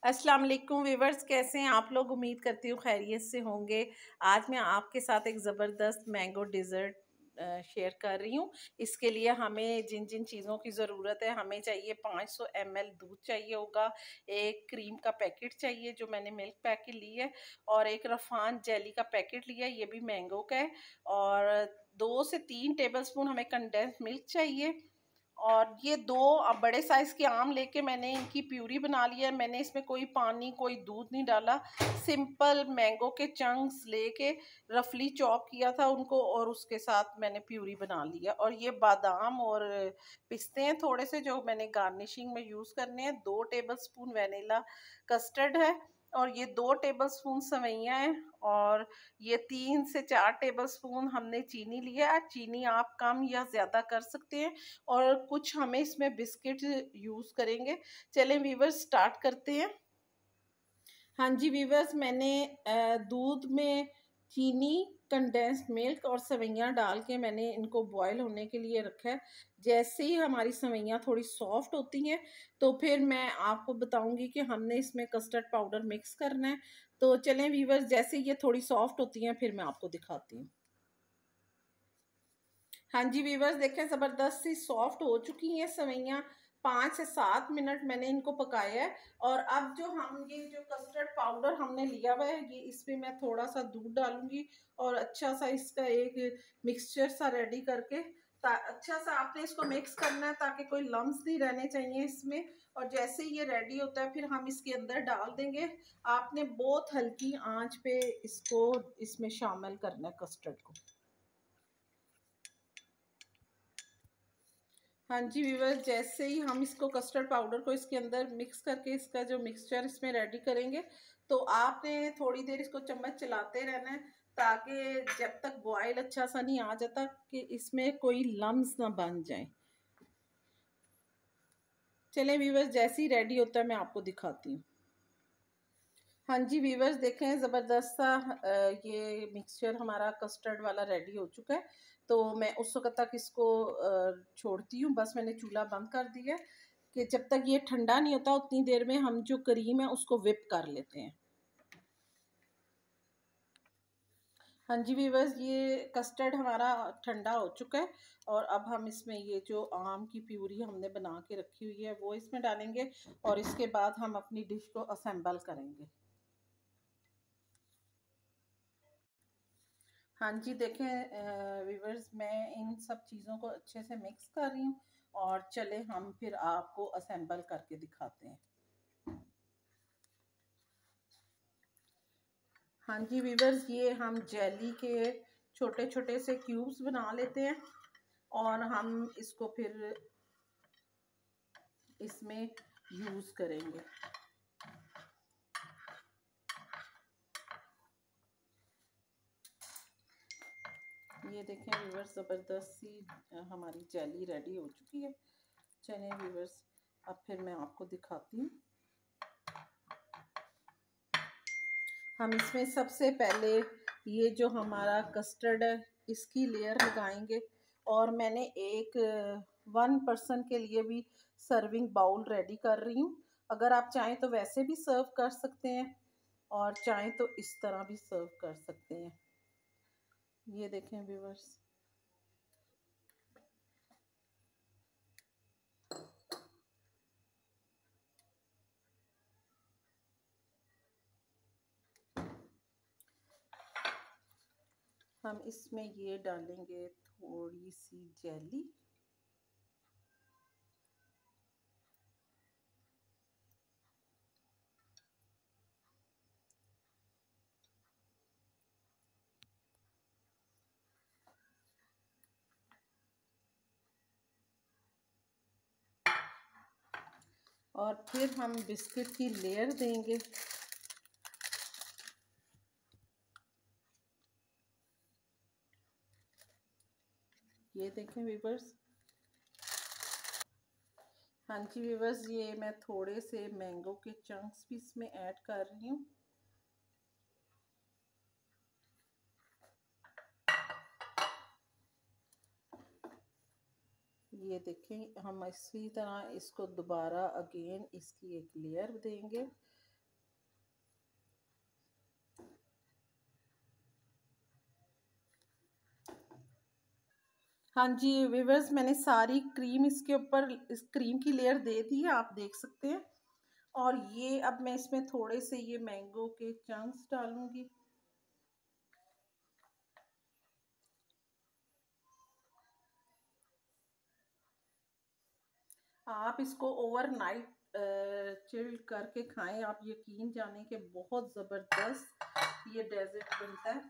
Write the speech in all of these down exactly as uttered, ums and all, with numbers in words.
अस्सलाम वालेकुम वीवर्स, कैसे हैं आप लोग। उम्मीद करती हूँ खैरियत से होंगे। आज मैं आपके साथ एक ज़बरदस्त मैंगो डिज़र्ट शेयर कर रही हूँ। इसके लिए हमें जिन जिन चीज़ों की ज़रूरत है, हमें चाहिए पाँच सौ एम एल दूध चाहिए होगा, एक क्रीम का पैकेट चाहिए जो मैंने मिल्क पैकेट ली है, और एक रफ़ान जेली का पैकेट लिया है, ये भी मैंगो का है, और दो से तीन टेबल स्पून हमें कंडेंस मिल्क चाहिए। और ये दो बड़े साइज़ के आम लेके मैंने इनकी प्यूरी बना लिया है। मैंने इसमें कोई पानी कोई दूध नहीं डाला, सिंपल मैंगो के चंक्स लेके रफली चॉप किया था उनको, और उसके साथ मैंने प्यूरी बना लिया। और ये बादाम और पिस्ते हैं थोड़े से जो मैंने गार्निशिंग में यूज़ करने हैं। दो टेबल स्पून वेनिला कस्टर्ड है, और ये दो टेबल स्पून सवैयाँ हैं, और ये तीन से चार टेबल स्पून हमने चीनी लिया है। चीनी आप कम या ज़्यादा कर सकते हैं। और कुछ हमें इसमें बिस्किट यूज़ करेंगे। चलें वीवर्स, स्टार्ट करते हैं। हाँ जी वीवर्स, मैंने दूध में चीनी, कंडेंस्ड मिल्क और सवैयाँ डाल के मैंने इनको बॉयल होने के लिए रखा है। जैसे ही हमारी सवैयाँ थोड़ी सॉफ्ट होती हैं तो फिर मैं आपको बताऊंगी कि हमने इसमें कस्टर्ड पाउडर मिक्स करना है। तो चलें वीवर्स, जैसे ये थोड़ी सॉफ्ट होती हैं फिर मैं आपको दिखाती हूँ। हाँ जी वीवर्स, देखें ज़बरदस्त सी सॉफ्ट हो चुकी हैं सवैयाँ। पाँच से सात मिनट मैंने इनको पकाया है। और अब जो हम ये जो कस्टर्ड पाउडर हमने लिया हुआ है, ये इसमें मैं थोड़ा सा दूध डालूंगी और अच्छा सा इसका एक मिक्सचर सा रेडी करके अच्छा सा आपने इसको मिक्स करना है ताकि कोई लम्स नहीं रहने चाहिए इसमें। और जैसे ही ये रेडी होता है फिर हम इसके अंदर डाल देंगे। आपने बहुत हल्की आंच पे इसको इसमें शामिल करना है कस्टर्ड को। हाँ जी व्यूअर्स, जैसे ही हम इसको कस्टर्ड पाउडर को इसके अंदर मिक्स करके इसका जो मिक्सचर इसमें रेडी करेंगे, तो आपने थोड़ी देर इसको चम्मच चलाते रहना है ताकि जब तक बॉयल अच्छा सा नहीं आ जाता कि इसमें कोई लम्स ना बन जाए। चलें व्यूअर्स, जैसे ही रेडी होता है मैं आपको दिखाती हूँ। हाँ जी व्यूवर्स, देखें ज़बरदस्त सा ये मिक्सचर हमारा कस्टर्ड वाला रेडी हो चुका है। तो मैं उस वक्त तक इसको छोड़ती हूँ, बस मैंने चूल्हा बंद कर दिया कि जब तक ये ठंडा नहीं होता उतनी देर में हम जो क्रीम है उसको विप कर लेते हैं। हाँ जी व्यूवर्स, ये कस्टर्ड हमारा ठंडा हो चुका है, और अब हम इसमें ये जो आम की प्यूरी हमने बना के रखी हुई है वो इसमें डालेंगे, और इसके बाद हम अपनी डिश को असेंबल करेंगे। हाँ जी, देखें व्यूवर्स, मैं इन सब चीज़ों को अच्छे से मिक्स कर रही हूँ, और चले हम फिर आपको असेंबल करके दिखाते हैं। हाँ जी व्यूवर्स, ये हम जेली के छोटे छोटे से क्यूब्स बना लेते हैं, और हम इसको फिर इसमें यूज़ करेंगे। ये देखें व्यूवर्स, ज़बरदस्त सी हमारी जेली रेडी हो चुकी है। चलें व्यूवर्स, अब फिर मैं आपको दिखाती हूँ। हम इसमें सबसे पहले ये जो हमारा कस्टर्ड है इसकी लेयर लगाएंगे, और मैंने एक वन पर्सन के लिए भी सर्विंग बाउल रेडी कर रही हूँ। अगर आप चाहें तो वैसे भी सर्व कर सकते हैं, और चाहें तो इस तरह भी सर्व कर सकते हैं। ये देखें व्यूवर्स, हम इसमें ये डालेंगे थोड़ी सी जेली, और फिर हम बिस्किट की लेयर देंगे। ये देखें व्यूवर्स। हाँ जी व्यूवर्स, ये मैं थोड़े से मैंगो के चंक्स भी इसमें ऐड कर रही हूँ। ये देखें, हम इसी तरह इसको दोबारा अगेन इसकी एक लेयर देंगे, हाँ जी व्यूअर्स, मैंने सारी क्रीम इसके ऊपर, इस क्रीम की लेयर दे दी है, आप देख सकते हैं। और ये अब मैं इसमें थोड़े से ये मैंगो के चंक्स डालूंगी। आप इसको ओवरनाइट चिल्ड करके खाएं, आप यकीन जाने के बहुत ज़बरदस्त ये डेजर्ट बनता है।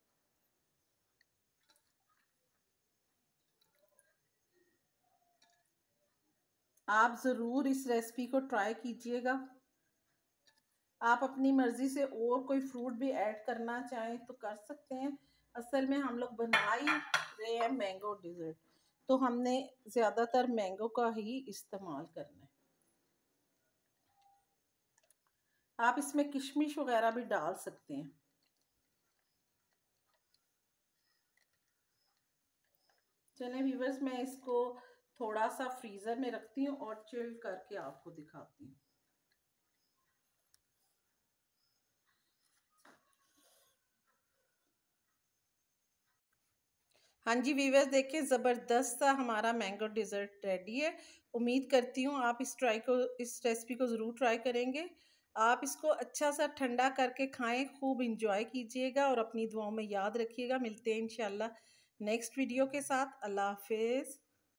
आप ज़रूर इस रेसिपी को ट्राई कीजिएगा। आप अपनी मर्ज़ी से और कोई फ्रूट भी ऐड करना चाहें तो कर सकते हैं। असल में हम लोग बना ही रहे हैं मैंगो डिज़र्ट, तो हमने ज़्यादातर मैंगो का ही इस्तेमाल करना है। आप इसमें किशमिश वगैरह भी डाल सकते हैं। चलें व्यूअर्स, मैं इसको थोड़ा सा फ्रीज़र में रखती हूँ और चिल्ड करके आपको दिखाती हूँ। हाँ जी व्यूअर्स, देखिए ज़बरदस्त सा हमारा मैंगो डिज़र्ट रेडी है। उम्मीद करती हूँ आप इस ट्राई को इस रेसिपी को ज़रूर ट्राई करेंगे। आप इसको अच्छा सा ठंडा करके खाएं, खूब इंजॉय कीजिएगा और अपनी दुआओं में याद रखिएगा। मिलते हैं इंशाल्लाह नेक्स्ट वीडियो के साथ। अल्लाह हाफिज़।